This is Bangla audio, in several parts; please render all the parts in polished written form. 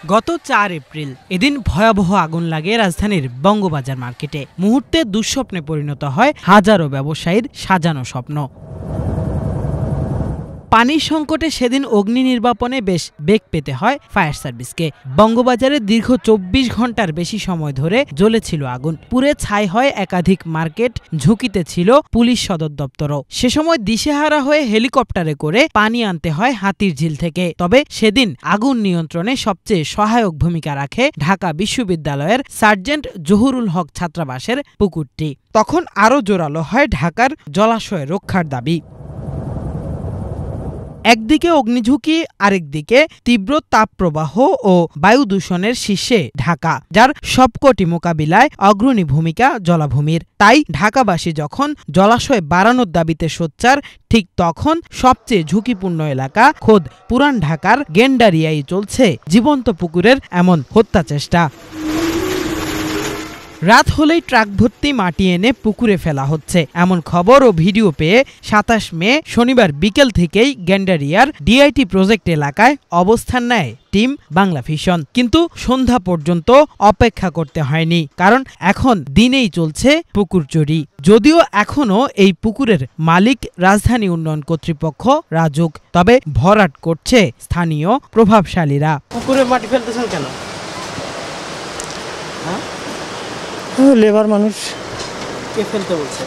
গত ৪ এপ্রিল এদিন ভয়াবহ আগুন লাগে রাজধানীর বঙ্গবাজার মার্কেটে। মুহূর্তে দুঃস্বপ্নে পরিণত হয় হাজারো ব্যবসায়ীর সাজানো স্বপ্ন। পানির সংকটে সেদিন অগ্নি নির্বাপনে বেশ বেগ পেতে হয় ফায়ার সার্ভিসকে। বঙ্গবাজারে দীর্ঘ ২৪ ঘন্টার বেশি সময় ধরে জ্বলেছিল আগুন। পুড়ে ছাই হয় একাধিক মার্কেট, ঝুঁকিতে ছিল পুলিশ সদর দপ্তরও। সে সময় দিশেহারা হয়ে হেলিকপ্টারে করে পানি আনতে হয় হাতিরঝিল থেকে। তবে সেদিন আগুন নিয়ন্ত্রণে সবচেয়ে সহায়ক ভূমিকা রাখে ঢাকা বিশ্ববিদ্যালয়ের সার্জেন্ট জহুরুল হক ছাত্রাবাসের পুকুরটি। তখন আরও জোরালো হয় ঢাকার জলাশয় রক্ষার দাবি। একদিকে অগ্নিঝুঁকি, আরেকদিকে তীব্র তাপপ্রবাহ ও বায়ু দূষণের শীর্ষে ঢাকা, যার সবকটি মোকাবিলায় অগ্রণী ভূমিকা জলাভূমির। তাই ঢাকাবাসী যখন জলাশয় বাড়ানোর দাবিতে সোচ্চার, ঠিক তখন সবচেয়ে ঝুঁকিপূর্ণ এলাকা খোদ পুরান ঢাকার গেন্ডারিয়ায় চলছে জীবন্ত পুকুরের এমন হত্যা চেষ্টা। রাত হলেই ট্রাক ভর্তি মাটি এনে পুকুরে ফেলা হচ্ছে, এমন খবর ও ভিডিও পেয়ে ২৭ মে শনিবার বিকেল থেকেই গেন্ডারিয়ার ডিআইটি প্রজেক্ট এলাকায় অবস্থান নেয় টিম বাংলাভিশন। কিন্তু সন্ধ্যা পর্যন্ত অপেক্ষা করতে হয়নি, কারণ এখন দিনেই চলছে পুকুর চুরি। যদিও এখনও এই পুকুরের মালিক রাজধানী উন্নয়ন কর্তৃপক্ষ রাজুক, তবে ভরাট করছে স্থানীয় প্রভাবশালীরা। পুকুরে মাটি ফেলতেছেন কেন? লেবার মানুষ। কে ফেলতে বলছে?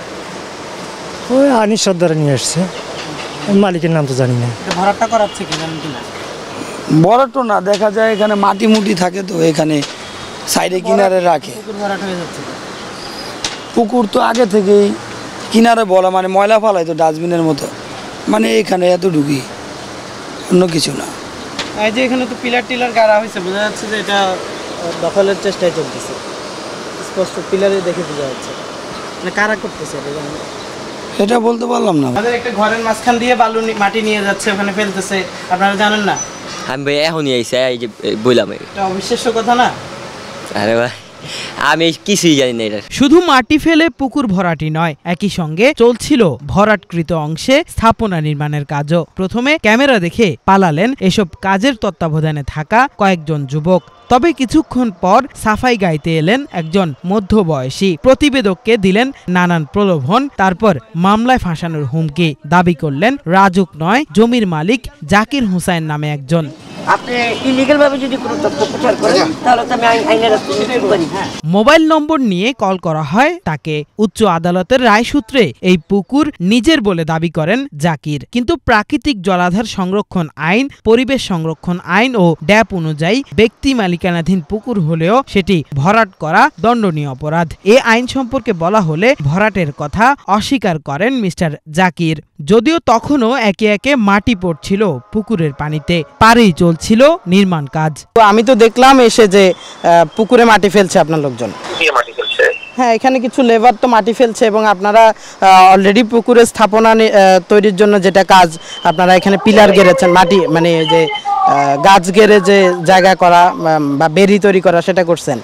ওই আনিস সর্দার নিয়ে আসছে, মালিকের নাম তো জানি না। ভরাটটা করাচ্ছে কি জানেন কিনা? ভরাট না, দেখা যায় এখানে মাটি মুটি থাকে তো এখানে সাইডে কিনারে রাখে। পুকুর ভরাট হয়ে যাচ্ছে। পুকুর তো আগে থেকেই কিনারে বলা, মানে ময়লা ফালাই তো ডাস্টবিনের মতো, মানে এখানে এত ঢুকি, অন্য কিছু না। এই যে এখানে তো পিলার টিলার গাড়া হয়েছে, বোঝা যাচ্ছে যে এটা দখলের চেষ্টায় চলতেছে। স্পষ্ট পিলারে দেখে বোঝা যাচ্ছে। মানে কারা করতেছে এটা বলতে পারলাম না। আমাদের একটা ঘরের মাঝখান দিয়ে বালু মাটি নিয়ে যাচ্ছে, ওখানে ফেলতেছে, আপনারা জানেন না? আমি ভাই এখনই আইসি, এই যে বললাম, এটা অবিশ্বাস্য কথা না? আরে ভাই আমি কিছুই জানি না। এটা শুধু মাটি ফেলে পুকুর ভরাটি নয়, একই সঙ্গে চলছিল ভরাটকৃত অংশে স্থাপনা নির্মাণের কাজও। প্রথমে ক্যামেরা দেখে পালালেন এসব কাজের তত্ত্বাবধানে থাকা কয়েকজন যুবক। তবে কিছুক্ষণ পর সাফাই গাইতে এলেন একজন মধ্যবয়সী। প্রতিবেদককে দিলেন নানান প্রলোভন, তারপর মামলায় ফাঁসানোর হুমকি। দাবি করলেন রাজুক নয়, জমির মালিক জাকির হোসেন নামে একজন। আপনি ইলিগ্যাল ভাবে যদি কোনো তথ্য প্রচার করেন তাহলে তো আমি আইনের রাস্তায় যেতে পারি। মোবাইল নম্বর নিয়ে কল করা হয় তাকে। উচ্চ আদালতের রায় সূত্রে এই পুকুর নিজের বলে দাবি করেন জাকির। কিন্তু প্রাকৃতিক জলাধার সংরক্ষণ আইন, পরিবেশ সংরক্ষণ আইন ও ড্যাপ অনুযায়ী ব্যক্তি মালিকানাধীন পুকুর হলেও সেটি ভরাট করা দণ্ডনীয় অপরাধ। এ আইন সম্পর্কে বলা হলে ভরাটের কথা অস্বীকার করেন মিস্টার জাকির। যদিও তখনও একে একে মাটি পড়ছিল পুকুরের পানিতে, পারেই চলছিল নির্মাণ কাজ। আমি তো দেখলাম এসে যে পুকুরে মাটি ফেলছে আপনার লোকজন। হ্যাঁ, এখানে কিছু লেবার তো মাটি ফেলছে এবং আপনারা অলরেডি পুকুরে স্থাপনা তৈরির জন্য যেটা কাজ, আপনারা এখানে পিলার গেড়েছেন, মাটি মানে যে গাছ গেড়ে যে জায়গা করা বা বেরি তৈরি করা, সেটা করছেন।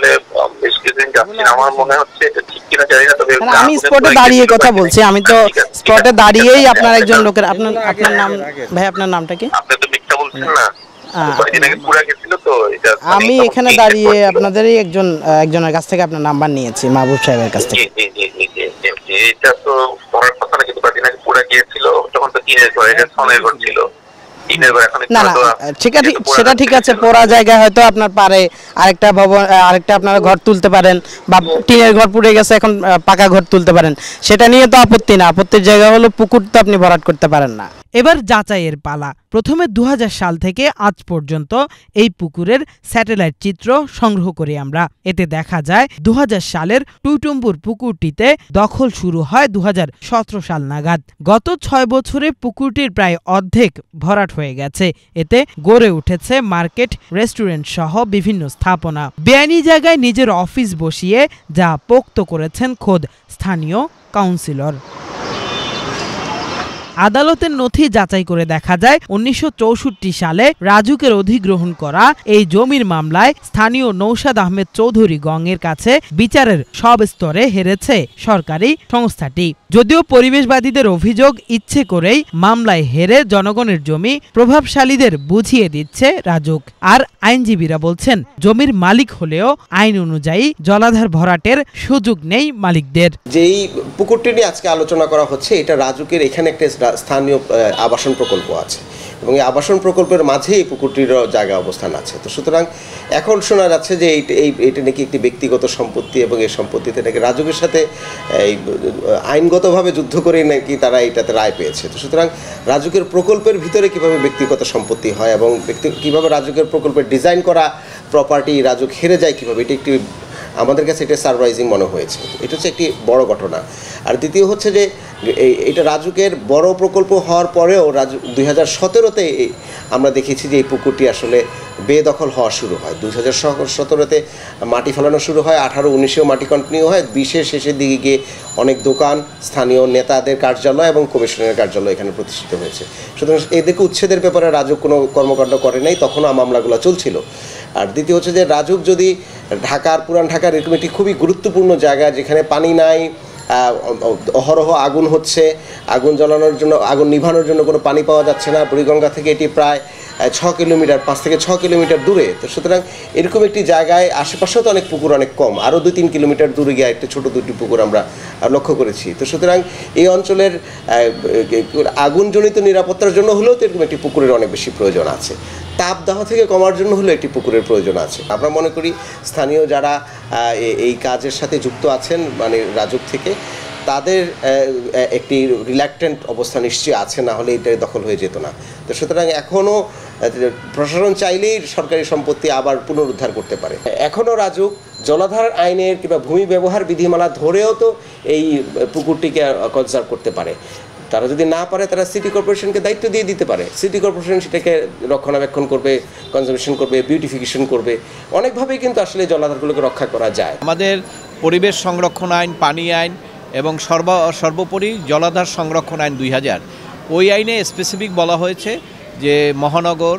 আমি স্পটে দাঁড়িয়ে কথা বলছি, আমি তো স্পটে দাঁড়িয়েই আপনার একজন লোকের, আপনার নাম ভাই, আপনার নামটা কি? আমি এখানে দাঁড়িয়ে আপনাদেরই একজনের কাছ থেকে আপনার নাম্বার নিয়েছি, মাহবুব সাহেবের কাছ থেকে। না না, সেটা ঠিক আছে, পোড়া জায়গায় হয়তো আপনার পারে আরেকটা ভবন, আরেকটা আপনারা ঘর তুলতে পারেন, বা টিনের ঘর পুড়ে গেছে এখন পাকা ঘর তুলতে পারেন, সেটা নিয়ে তো আপত্তি না। আপত্তির জায়গা হলো পুকুর তো আপনি ভরাট করতে পারেন না। এবার যাচাইয়ের পালা। প্রথমে ২০০০ সাল থেকে আজ পর্যন্ত এই পুকুরের স্যাটেলাইট চিত্র সংগ্রহ করি আমরা। এতে দেখা যায় ২০০০ সালের টুইটুম্বুর পুকুরটিতে দখল শুরু হয় ২০১৭ সাল নাগাদ। গত ৬ বছরে পুকুরটির প্রায় অর্ধেক ভরাট হয়ে গেছে। এতে গড়ে উঠেছে মার্কেট, রেস্টুরেন্ট সহ বিভিন্ন স্থাপনা। বেআইনি জায়গায় নিজের অফিস বসিয়ে যা পোক্ত করেছেন খোদ স্থানীয় কাউন্সিলর। আদালতের নথি যাচাই করে দেখা যায় 1964 সালে রাজুকের অধিগ্রহণ করা এই জমির মামলায় স্থানীয় নৌশাদ আহমেদ চৌধুরী গঙের কাছে বিচারের সব স্তরে হেরেছে সরকারি সংস্থাটি। যদিও পরিবেশবাদীদের অভিযোগ ইচ্ছে করেই মামলায় হেরে জনগণের জমি প্রভাবশালীদের বুঝিয়ে দিচ্ছে রাজুক। আর আইনজীবীরা বলছেন জমির মালিক হলেও আইন অনুযায়ী জলাধার ভরাটের সুযোগ নেই মালিকদের। যেই পুকুরটি নিয়ে আজকে আলোচনা করা হচ্ছে এটা রাজুকের এখানে একটা স্থানীয় আবাসন প্রকল্প আছে এবং এই আবাসন প্রকল্পের মাঝে এই পুকুরটির জায়গা অবস্থান আছে। তো সুতরাং এখন শোনা যাচ্ছে যে এইটা নাকি একটি ব্যক্তিগত সম্পত্তি এবং এই সম্পত্তিতে নাকি রাজুকের সাথে এই আইনগতভাবে যুদ্ধ করে নাকি তারা এইটাতে রায় পেয়েছে। তো সুতরাং রাজুকের প্রকল্পের ভিতরে কিভাবে ব্যক্তিগত সম্পত্তি হয় এবং কিভাবে রাজুকের প্রকল্পের ডিজাইন করা প্রপার্টি রাজুক হেরে যায় কীভাবে, এটা একটি আমাদের কাছে এটা সারপ্রাইজিং মনে হয়েছে। এটা হচ্ছে একটি বড় ঘটনা। আর দ্বিতীয় হচ্ছে যে এটা রাজুকের বড় প্রকল্প হওয়ার পরেও 2017-তে আমরা দেখেছি যে এই পুকুরটি আসলে বেদখল হওয়া শুরু হয়। 2017-তে মাটি ফেলানো শুরু হয়, 18-19-এও মাটি কন্টিনিউ হয়, 20-এর শেষের দিকে গিয়ে অনেক দোকান, স্থানীয় নেতাদের কার্যালয় এবং কমিশনের কার্যালয় এখানে প্রতিষ্ঠিত হয়েছে। সুতরাং এদেরকে উচ্ছেদের ব্যাপারে রাজুক কোনো কর্মকাণ্ড করে নাই, তখনও মামলাগুলো চলছিল। আর দ্বিতীয় হচ্ছে যে রাজুক যদি পুরান ঢাকার এরকম একটি খুবই গুরুত্বপূর্ণ জায়গা যেখানে পানি নাই, অহরহ আগুন হচ্ছে, আগুন জ্বালানোর জন্য আগুন নিভানোর জন্য কোনো পানি পাওয়া যাচ্ছে না, বুড়িগঙ্গা থেকে এটি প্রায় 5 থেকে 6 কিলোমিটার দূরে। তো সুতরাং এরকম একটি জায়গায় আশেপাশেও তো অনেক পুকুর অনেক কম, আরও 2-3 কিলোমিটার দূরে গিয়ে একটা ছোটো 2টি পুকুর আমরা লক্ষ্য করেছি। তো সুতরাং এই অঞ্চলের আগুনজনিত নিরাপত্তার জন্য হলেও তো এরকম একটি পুকুরের অনেক বেশি প্রয়োজন আছে, তাপদাহ থেকে কমার জন্য হলেও একটি পুকুরের প্রয়োজন আছে। আমরা মনে করি স্থানীয় যারা এই কাজের সাথে যুক্ত আছেন মানে রাজুক থেকে, তাদের একটি রিল্যাক্টেন্ট অবস্থা নিশ্চয়ই আছে, না হলে এটা দখল হয়ে যেত না। তো সুতরাং এখনও প্রশাসন চাইলেই সরকারি সম্পত্তি আবার পুনরুদ্ধার করতে পারে। এখনও রাজুক জলাধার আইনের কিংবা ভূমি ব্যবহার বিধিমালা ধরেও তো এই পুকুরটিকে কনজার্ভ করতে পারে। তারা যদি না পারে তারা সিটি কর্পোরেশনকে দায়িত্ব দিয়ে দিতে পারে, সিটি কর্পোরেশন সেটাকে রক্ষণাবেক্ষণ করবে, কনজারভেশন করবে, বিউটিফিকেশন করবে। অনেকভাবেই কিন্তু আসলে জলাধারগুলোকে রক্ষা করা যায়। আমাদের পরিবেশ সংরক্ষণ আইন, পানি আইন এবং সর্বোপরি জলাধার সংরক্ষণ আইন 2000, ওই আইনে স্পেসিফিক বলা হয়েছে যে মহানগর,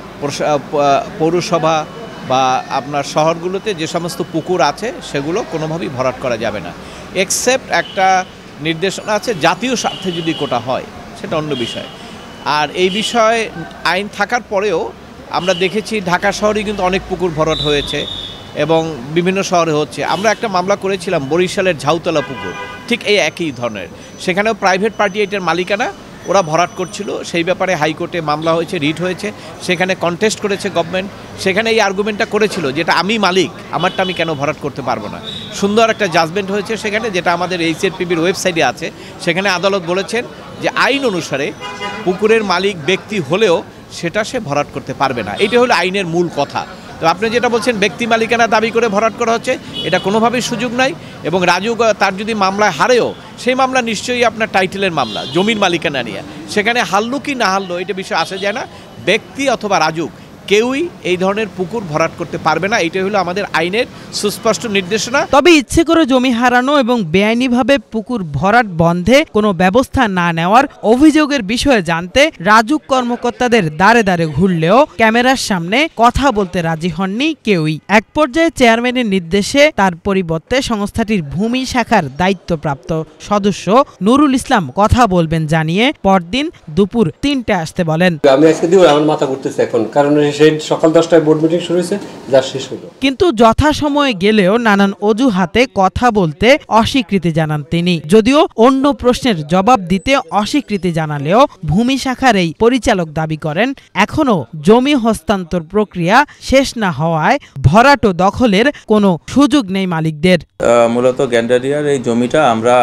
পৌরসভা বা আপনার শহরগুলোতে যে সমস্ত পুকুর আছে সেগুলো কোনোভাবেই ভরাট করা যাবে না, এক্সেপ্ট একটা নির্দেশনা আছে জাতীয় স্বার্থে যদি কোটা হয়, সেটা অন্য বিষয়। আর এই বিষয়ে আইন থাকার পরেও আমরা দেখেছি ঢাকা শহরে কিন্তু অনেক পুকুর ভরাট হয়েছে এবং বিভিন্ন শহরে হচ্ছে। আমরা একটা মামলা করেছিলাম বরিশালের ঝাউতলা পুকুর, ঠিক এই একই ধরনের, সেখানেও প্রাইভেট পার্টি এটার মালিকানা, ওরা ভরাট করছিল, সেই ব্যাপারে হাইকোর্টে মামলা হয়েছে, রিট হয়েছে, সেখানে কন্টেস্ট করেছে গভর্নমেন্ট, সেখানে এই আর্গুমেন্টটা করেছিল যেটা আমি মালিক, আমারটা আমি কেন ভরাট করতে পারবো না। সুন্দর একটা জাজমেন্ট হয়েছে সেখানে, যেটা আমাদের এইচআরপিবির ওয়েবসাইটে আছে। সেখানে আদালত বলেছেন যে আইন অনুসারে পুকুরের মালিক ব্যক্তি হলেও সেটা সে ভরাট করতে পারবে না। এটা হলো আইনের মূল কথা। তো আপনি যেটা বলছেন ব্যক্তি মালিকানা দাবি করে ভরাট করা হচ্ছে, এটা কোনোভাবেই সুযোগ নাই। এবং রাজু তার যদি মামলায় হারেও, সেই মামলা নিশ্চয়ই আপনার টাইটেলের মামলা, জমির মালিকানা নিয়ে, সেখানে হারলো কি না হারলো এটা বিষয় আসে যায় না। ব্যক্তি অথবা রাজুক কেউই এই ধরনের পুকুর ভরাট করতে পারবে না, এটাই হলো আমাদের আইনের সুস্পষ্ট নির্দেশনা। তবে ইচ্ছে করে জমি হারানো এবং বেআইনিভাবে পুকুর ভরাট বন্ধে কোনো ব্যবস্থা না নেওয়ার অভিযোগের বিষয়ে জানতে রাজুক কর্মকর্তাদের দাঁড়ে দাঁড়ে ঘুরলেও ক্যামেরার সামনে কথা বলতে রাজি হননি কেউই। এক পর্যায়ে চেয়ারম্যানের নির্দেশে তার পরিবর্তে সংস্থাটির ভূমি শাখার দায়িত্বপ্রাপ্ত সদস্য নুরুল ইসলাম কথা বলবেন জানিয়ে পরদিন দুপুর 3টায় আসতে বলেন। আমি আজকে দিব আমার মাথা ঘুরতেছে এখন, কারণ সেই সকাল 10টায় বোর্ড মিটিং শুরু হয়েছে, যা শেষ হলো। কিন্তু যথাসময়ে গেলেও নানান অজুহাতে কথা বলতে অস্বীকৃতি জানান তিনি। যদিও অন্য প্রশ্নের জবাব দিতে অস্বীকৃতি জানালেও ভূমি শাখার এই পরিচালক দাবি করেন এখনো জমি হস্তান্তর প্রক্রিয়া শেষ না হওয়ায় ভরাট ও দখলের কোনো সুযোগ নেই মালিকদের। মূলত গ্যান্ডারিয়ার এই জমিটা আমরা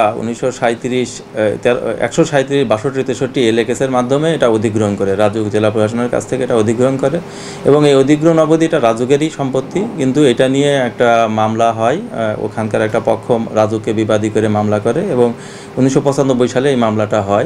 137 এলএকেসের মাধ্যমে এটা অধিগ্রহণ করে রাজুক জেলা প্রশাসনের কাছ থেকে এটা অধিগ্রহণ করে এবং এই অধিগ্রহণ অবধি এটা রাজুকেরই সম্পত্তি। কিন্তু এটা নিয়ে একটা মামলা হয়, ওখানকার একটা পক্ষ রাজুককে বিবাদী করে মামলা করে এবং 1995 সালে এই মামলাটা হয়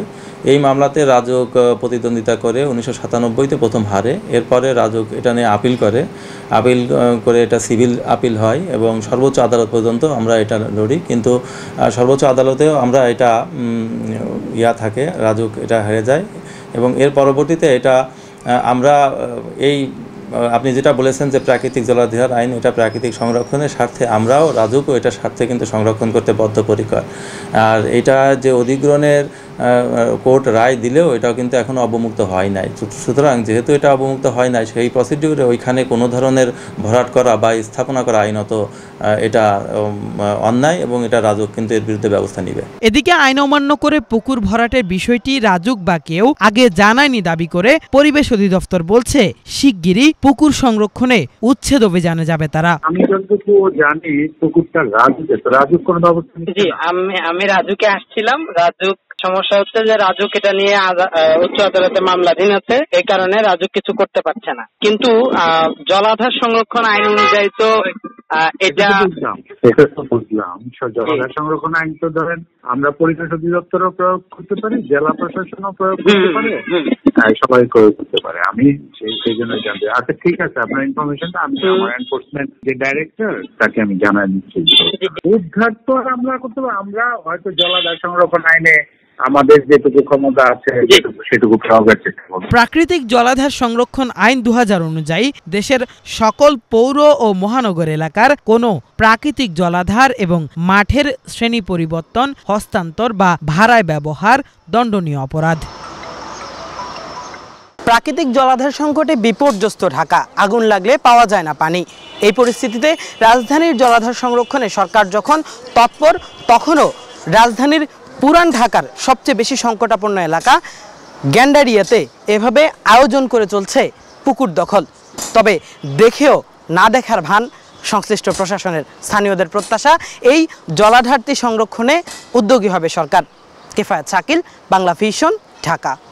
এই মামলাতে রাজুক প্রতিদ্বন্দ্বিতা করে 1997-তে প্রথম হারে। এরপরে রাজুক এটা নিয়ে আপিল করে এটা সিভিল আপিল হয় এবং সর্বোচ্চ আদালত পর্যন্ত আমরা এটা লড়ি, কিন্তু সর্বোচ্চ আদালতেও আমরা এটা থাকে, রাজুক এটা হেরে যায়। এবং এর পরবর্তীতে এটা আমরা আপনি যেটা বলেছেন যে প্রাকৃতিক জলাধার আইন, এটা প্রাকৃতিক সংরক্ষণের স্বার্থে আমরাও রাজুকও এটার স্বার্থে কিন্তু সংরক্ষণ করতে বদ্ধপরিকর। আর এটা যে অধিগ্রহণের কোর্ট রায় দিলেও এটাও কিন্তু এখনও অবমুক্ত হয় নাই। সুতরাং যেহেতু এটা অবমুক্ত হয় নাই, সেই প্রসিডিউরে ওইখানে কোনো ধরনের ভরাট করা বা স্থাপনা করা আইনত এটা অন্যায় এবং এটা রাজুক কিন্তু এর বিরুদ্ধে ব্যবস্থা নেবে। এদিকে আইন অমান্য করে পুকুর ভরাটের বিষয়টি রাজুক বা কেউ আগে জানায়নি দাবি করে পরিবেশ অধিদপ্তর বলছে শিগগিরই পুকুর সংরক্ষণে উচ্ছেদ অভিযানে যাবে তারা। আমি যতটুকু জানি পুকুরটা রাজুক কোনো ব্যবস্থা নিচ্ছে। জি, আমি রাজুকে আসছিলাম। রাজুক সমস্যা হচ্ছে যে রাজুক এটা নিয়ে উচ্চ আদালতে মামলাধীন আছে, এই কারণে রাজুক কিছু করতে পারছে না। কিন্তু জলাধার সংরক্ষণ আইন অনুযায়ী তো এটা তো বুঝলাম। জলাধার সংরক্ষণ আইন তো ধরেন আমরা পরিবেশ অধিদপ্তরও প্রয়োগ করতে পারি, জেলা প্রশাসনও প্রয়োগ করতে পারে, সবাই প্রয়োগ করতে পারে। আমি সেই জন্য জানতে। আচ্ছা ঠিক আছে, আপনার ইনফরমেশনটা আমি আমার এনফোর্সমেন্ট যে ডাইরেক্টর তাকে আমি জানাই দিচ্ছি। উদ্ধার তো আমরা করতে পারি, আমরা হয়তো জলাধার সংরক্ষণ আইনে আমাদের যেটুকু ক্ষমতা আছে সেটুকু প্রয়োগের চেষ্টা করব। প্রাকৃতিক জলাধার সংরক্ষণ আইন 2000 অনুযায়ী দেশের সকল পৌর ও মহানগর এলাকার কোনো প্রাকৃতিক জলাধার এবং মাঠের শ্রেণী পরিবর্তন, হস্তান্তর বা ভাড়ায় ব্যবহার দণ্ডনীয় অপরাধ। প্রাকৃতিক জলাধার সংকটে বিপর্যস্ত ঢাকা, আগুন লাগলে পাওয়া যায় না পানি। এই পরিস্থিতিতে রাজধানীর জলাধার সংরক্ষণে সরকার যখন তৎপর, তখনও রাজধানীর পুরান ঢাকার সবচেয়ে বেশি সংকটাপন্ন এলাকা গ্যান্ডারিয়াতে এভাবে আয়োজন করে চলছে পুকুর দখল। তবে দেখেও না দেখার ভান সংশ্লিষ্ট প্রশাসনের। স্থানীয়দের প্রত্যাশা এই জলাধারটি সংরক্ষণে উদ্যোগী হবে সরকার। কেফায়েত শাকিল, বাংলা ভিশন, ঢাকা।